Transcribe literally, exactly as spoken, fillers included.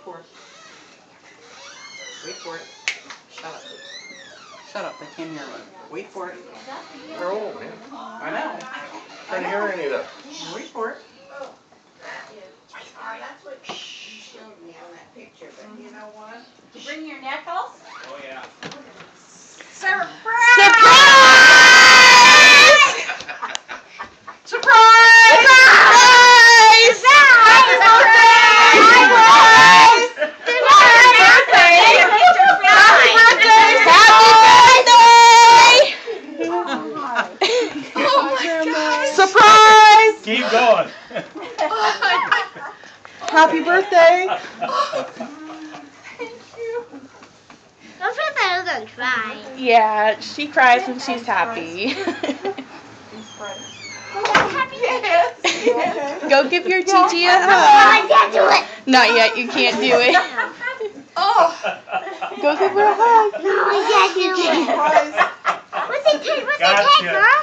for it. Wait for it. Shut up. Shut up, they can't hear me. Wait for it. They're old, man. I know. Can't hear any of that. Wait for it. That's what you showed me on that picture, but you know what? You bring your necklace? Oh yeah. Surprise! Surprise! Surprise! Surprise! Happy birthday! Surprise! Keep going. Happy birthday! Don't feel that I'm gonna cry. Yeah, she cries when she's happy. Go give your Gigi a hug. I can't do it. Not yet, you can't do it. Oh. Go give her a hug. No, I can't do it. What's it take? What's it Gotcha. take, girl?